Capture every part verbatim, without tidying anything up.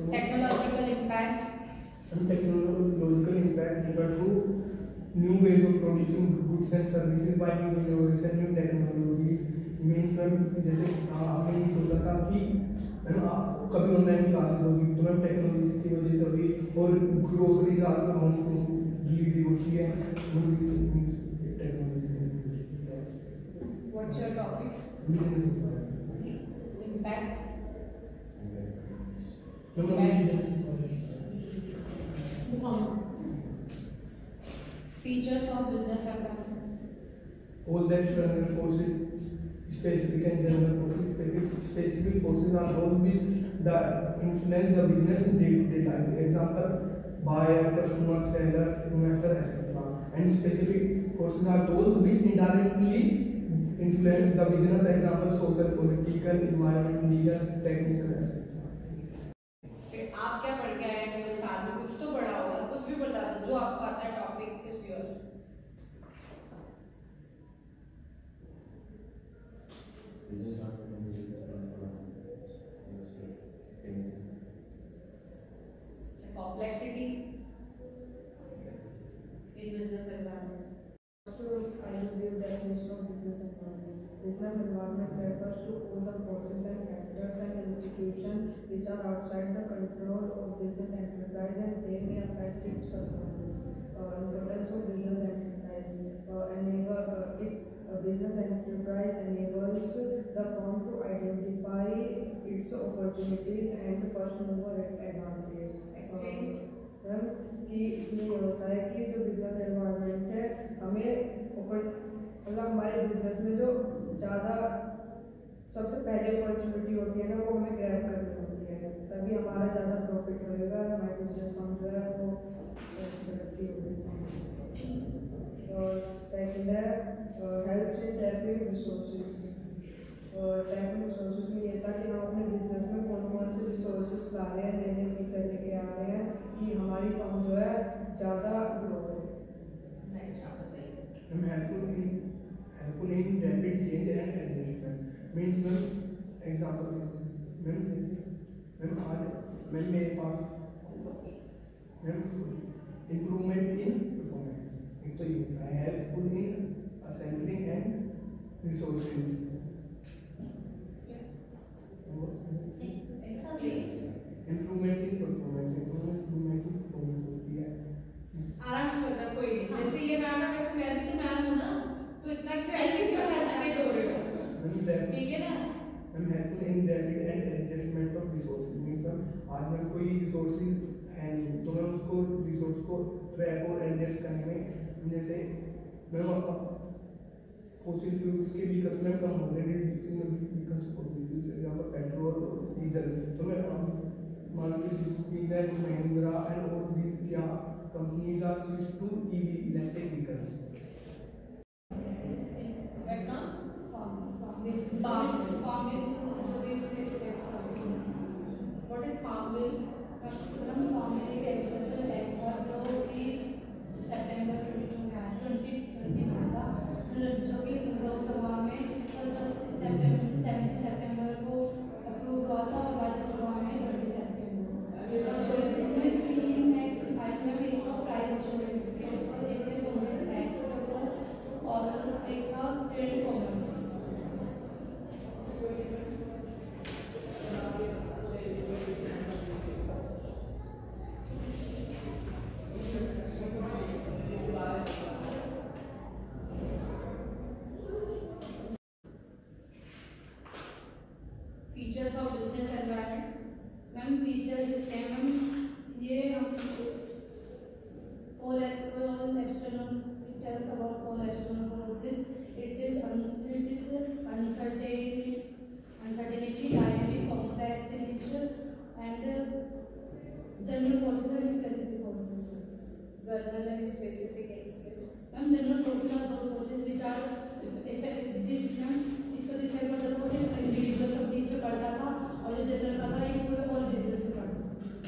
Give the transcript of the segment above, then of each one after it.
Technological impact. And technological impact refer to new ways of producing goods and services by new innovation, new technology. Means ma'am जैसे आपने ये सोचा था कि ma'am कभी online classes होगी तो मैम टेक्नोलॉजी की वजह से होगी और ग्रोसरीज आपको होम डिलीवरी होती है technology. What's your topic? Impact. Features of business environment. All that general forces, specific and general forces. Specific forces are those which the influence the business day-to-day life. Example: buyer, customer, seller, investor, et cetera. And specific forces are those which indirectly influence the business. Example: social, political, environmental, legal, technical, et cetera. आप क्या पढ़ के आए हैं पूरे साल में? कुछ तो पढ़ा होगा, कुछ भी बता दो जो आपको आता है। Topic is your. Complexity in business environment. So I will give definition of business environment. Business environment refers to all the forces and factors and institutions which are outside the control of business enterprise and they may affect its performance. Uh, importance of business enterprise. Uh, enable uh, it a business enterprise enables the firm to identify its opportunities and first mover advantage. Explain. Ma'am कि इसमें ये होता है कि जो business environment है हमें मतलब हमारे बिजनेस में जो ज़्यादा सबसे पहले अपॉर्चुनिटी होती है ना वो हमें ग्रैब करनी होती है, तभी हमारा ज़्यादा प्रॉफिट होएगा, हमारे बिजनेस फंड जो है वो तरक्की होगी। और सेकंड है हेल्प्स इन टैपिंग रिसोर्सेज। और टैपिंग रिसोर्सेज में ये था कि हम अपने बिजनेस में कौन कौन से रिसोर्सेज ला रहे हैं, नए नए फीचर लेके आ रहे हैं कि हमारी फर्म जो है ज़्यादा ग्रो करे। नेक्स्ट आप बताइए। Ma'am helpful in helpful in rapid change and adjustment. Means ma'am example ma'am ma'am आज मैम मेरे पास मैम इम्प्रूवमेंट इन परफॉर्मेंस एक तो ये होता है helpful in assembling and resources. Improvement in performance improvement in performance होती है। आराम से बता, कोई नहीं। जैसे ये मैम है, वैसे मैं भी तो मैम हूँ ना, तो इतना क्यों ऐसे क्यों हेजिटेट हो रहे हो? ठीक है ना? Ma'am helpful in rapid and adjustment of resources. Means ma'am आज में कोई रिसोर्सेज है नहीं तो मैं उसको रिसोर्स को ट्रैक और एडजस्ट करने में जैसे मैम फॉसिल फ्यूल्स के व्हीकल्स में कम हो रहे हैं, vehicles fossil fuels example petrol और डीजल। तो मैं मान लीजिए महिंद्रा एंड ऑल दीज क्या companies are switch to EV electric vehicles. What is farm bill? farm bill एक एग्रीकल्चर एक्ट था जो कि सितंबर ट्वेंटी में आया ट्वेंटी ट्वेंटी में था, जो कि लोकसभा में सेप्टेम्बर सेवेंटीन सितंबर को अप्रूव हुआ था और राज्यसभा में ट्वेंटी सितंबर और जो जिसमें तीन एक्ट आए थे, एक तो प्राइस एश्योरेंस के ऊपर, एक थे कंप्यूटर एक्ट के ऊपर और एक था trade commerce. Features of business environment. Ma'am features इसके मैम ये हम all all external it tells about all external forces. It is un, it is uncertain uncertainty, dynamic, complex in nature, and uh, general forces and specific forces. General and specific explain. Ma'am general forces are those forces which are effective which ma'am इसका जो effect पड़ता था वो सिर्फ individual companies पे पड़ता था और जो जनरल का था ये पूरे और बिजनेस पे पड़ता था।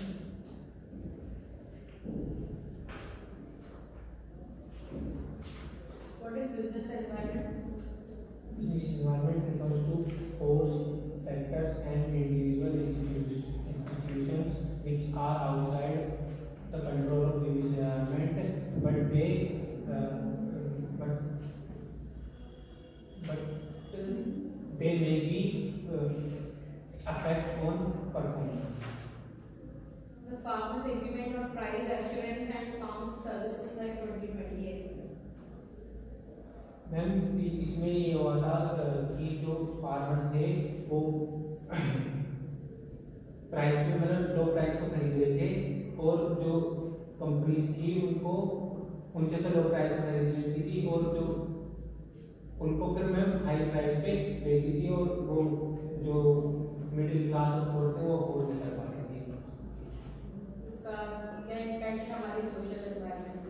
What is business environment? Business environment refers to force, factors, and individual institutions which price assurance and farm services like twenty twenty ऐसे। मैम इसमें ये हुआ था अ, कि जो फार्मर थे वो प्राइस पे मतलब लो प्राइस पे खरीद रहे थे और जो कंपनीज थी उनको उनसे तो लो प्राइस पे खरीद लेती थी और जो उनको फिर मैम हाई प्राइस पे बेचती थी और वो जो मिडिल क्लास लोग थे वो अफोर्ड नहीं कर पाते थे। उसका क्या इम्पैक्ट है हमारी सोशल एनवायरनमेंट पर?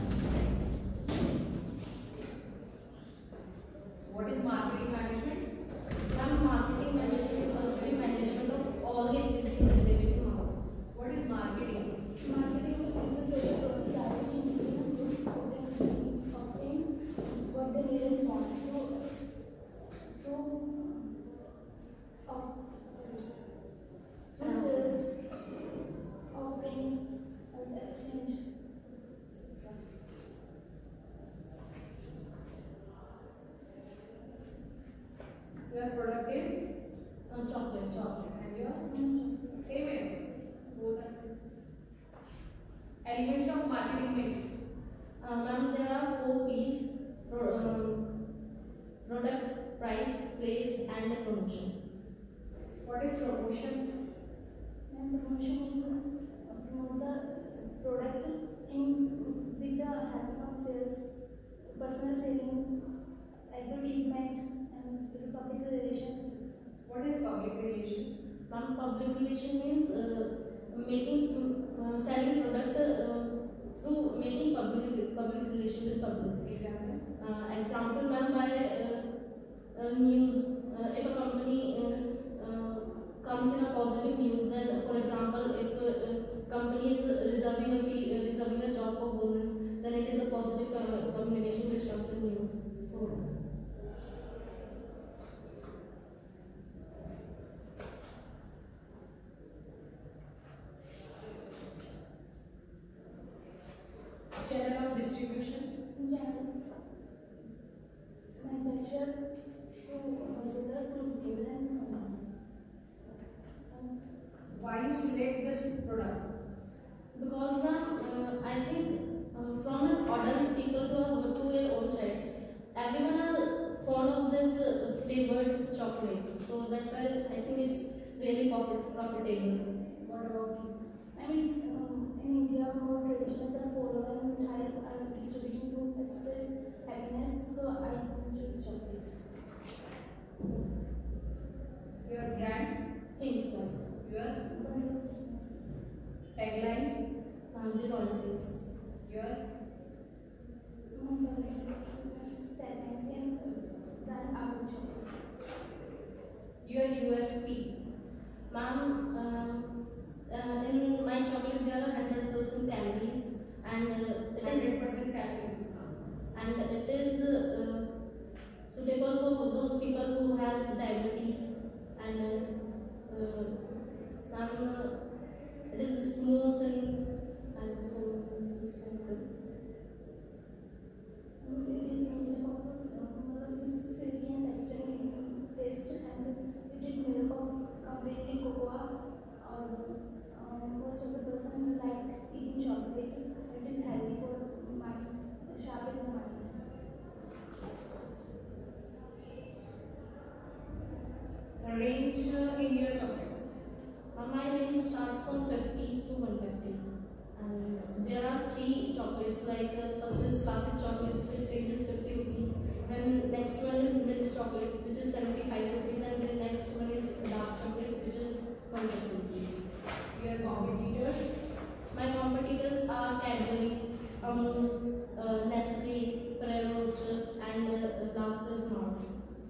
What is marketing management? Ma'am, marketing management was very management of all the activities related to marketing. What is marketing? Marketing is the sales of the strategy including goods obtain what they need and want to to of sales offering and exchange. Your product is Uh, chocolate, chocolate. and your same way. Both are same. Elements of marketing mix. Uh, Ma'am, there are four P's: pro- um, product, price, place, and promotion. What is promotion? And promotion is uh, promote the product in with the help of sales, personal selling, advertisement, and public relations. What is public relation? Ma'am, public relation means uh, making uh, selling product uh, through making public public relation with public. Example. Uh, example, ma'am, by uh, uh, news. Uh, if a company uh, uh, comes in a positive news, then for example, if a uh, company is reserving a seat, uh, reserving a job for women, then it is a positive uh, communication which comes in news. So. Channel of distribution. Manufacturer to wholesaler to retailer and consumer. Why you select this product? Because from uh, I think uh, from an ordinary people to a two-year-old child, everyone are fond of this uh, flavored chocolate. So that why I think it's really profit profitable. What about you? I mean, um, in India, more traditions are followed and mithai are distributing to express happiness. So I choose chocolate. Your brand? Things like Your tagline? family royalties. Your I'm sorry, tagline and brand Agro chocolate. your U S P? Ma'am, uh, uh, in my chocolate there are one hundred percent calories and uh, it is Hundred percent calories. and it is uh, suitable for those people who have diabetes and uh, uh, ma'am, uh, it is smooth and and so it's like uh, it is made of uh, it is silky and extremely taste and it is made up of completely cocoa or um, most of the person like eating chocolate. It is healthy for mind, sharpen the mind. Range uh, in your chocolate. Uh, my range starts from fifties to one fifty. And there are three chocolates like uh, first is classic chocolate which ranges fifty rupees. Then next one is mint chocolate which is seventy-five rupees and then next one is dark chocolate which is one hundred rupees. Your competitors? My competitors are Cadbury, Amul, uh, Nestle, Ferrero Rocher and uh, Blasters Mars.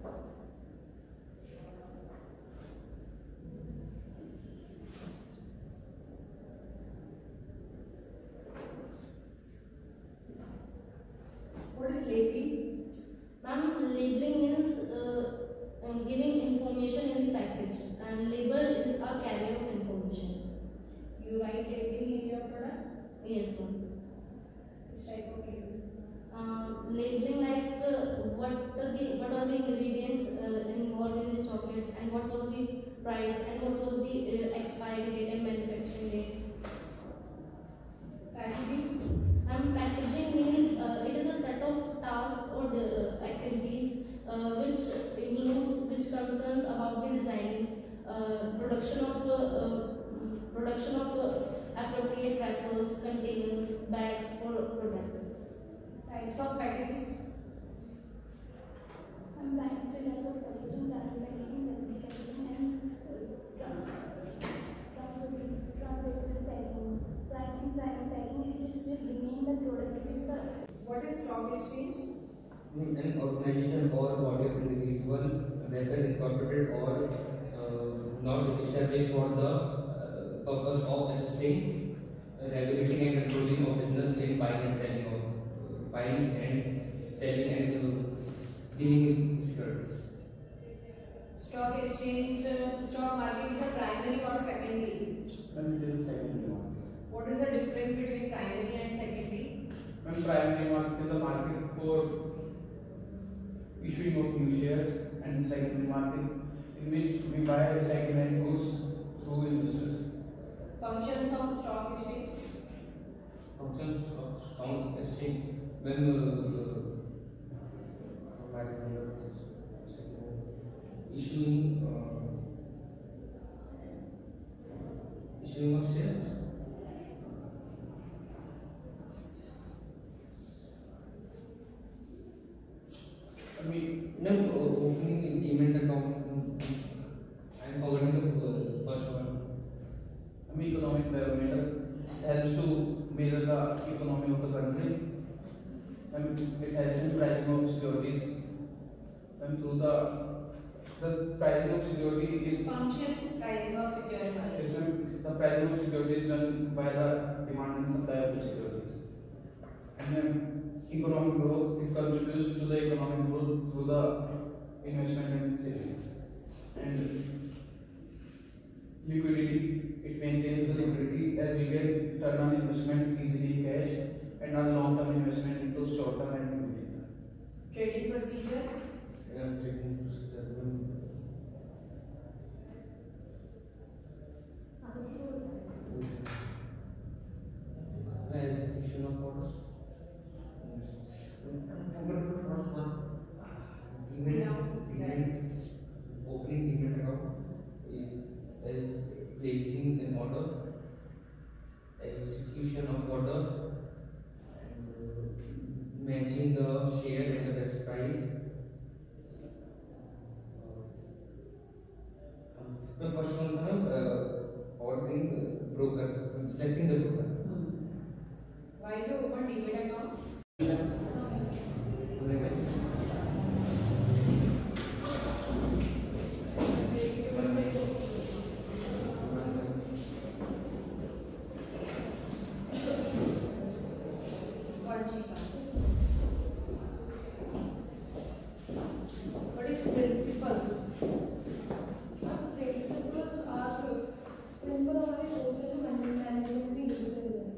What is labeling? Ma'am, labeling means uh, uh, giving information in the package and label is a carrier of information. You write labeling in your product? Yes, ma'am. Which type of labeling? Uh, labeling like uh, what are the what are the ingredients uh, involved in the chocolates and what was the price and what was the uh, expiry date and manufacturing dates. Packaging. And packaging means uh, it is a set of tasks or the, uh, activities uh, which includes which concerns about the designing, uh, production of uh, uh, production of uh, appropriate wrappers, containers, bags for product. Types of packaging. I'm planning three types of packaging: branded packaging, secondary packaging, and uh, transferable transferable packaging. Primary primary packaging, it is still remain the product with the. What is stock exchange? An organization or body of individual, whether incorporated or uh, not established for the uh, purpose of assisting, uh, regulating and controlling of business in buying and selling of uh, buying and selling and uh, dealing in securities. Stock exchange, uh, stock market is a primary or secondary? When it is secondary market. What is the difference between primary and secondary? When primary market is a market for issuing of new shares, and secondary market in which we buy second-hand goods through investors. Functions of stock exchange. Functions of stock exchange when uh, issuing uh, issuing of shares. I mean, No, uh, opening the demat account. I am forgetting the uh, first one. I mean, economic parameter helps to measure the economy of the country. And it helps in pricing of securities. And through the the pricing of security is Functions, pricing of security. is when the pricing of security is done by the demand and supply of the securities. And then economic growth, it contributes to the economic growth through the investment and savings. And liquidity, it maintains the liquidity as we can turn on investment easily in cash and our long-term investment into short-term and equity. Trading procedure. Yeah, trading procedure. Execution of orders. Forgot the first one. Demat, demat, opening demat account is placing an order, execution of order, and uh, matching the share and the best price. Uh, the first one was uh, ordering uh, broker, selecting the broker. Why you open demat account? What is principles? Principles are principle हमारे social management में use होते हैं.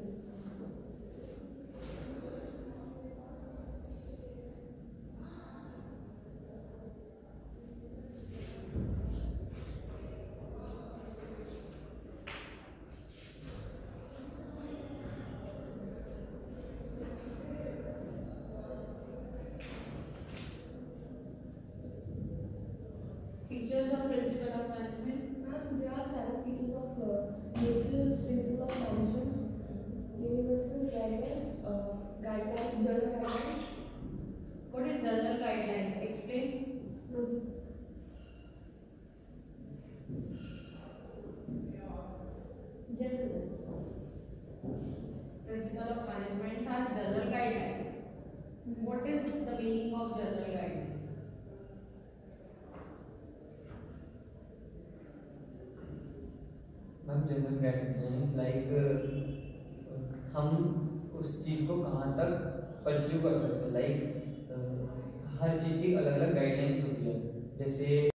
Features of principle of management. And there are seven features of uh, nature's principle of management, universal guidelines, uh, guidelines, general guidelines. What is general guidelines? Explain. General. Principle of management are general guidelines. What is the meaning of general guidelines? Ma'am general guidelines like हम उस चीज़ को कहाँ तक pursue कर सकते हैं, like हर चीज़ की अलग अलग गाइडलाइंस होती है. जैसे